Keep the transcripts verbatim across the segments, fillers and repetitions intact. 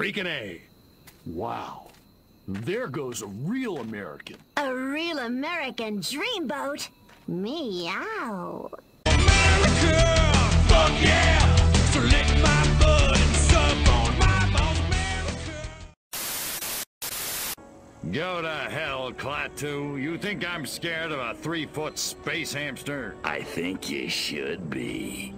Freaking A. Wow. There goes a real American. A real American dreamboat? Meow. America, fuck yeah! So lick my butt and suck on my balls, America. Go to hell, Klaatu. You think I'm scared of a three-foot space hamster? I think you should be.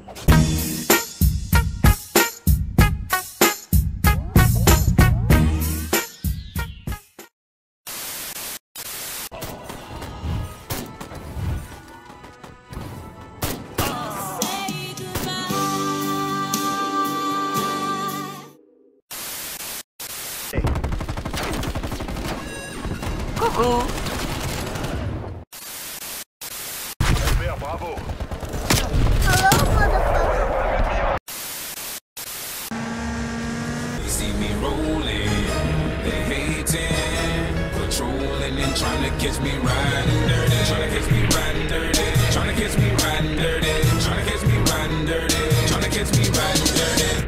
Cuckoo. Bravo. Hello, motherfucker. They see me rolling, they hating, patrolling and trying to catch me riding dirty, trying to catch me riding dirty, trying to catch me riding dirty, trying to catch me riding dirty, trying to catch me riding dirty.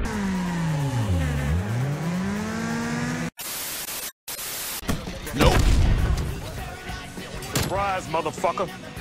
Nope. Surprise, motherfucker.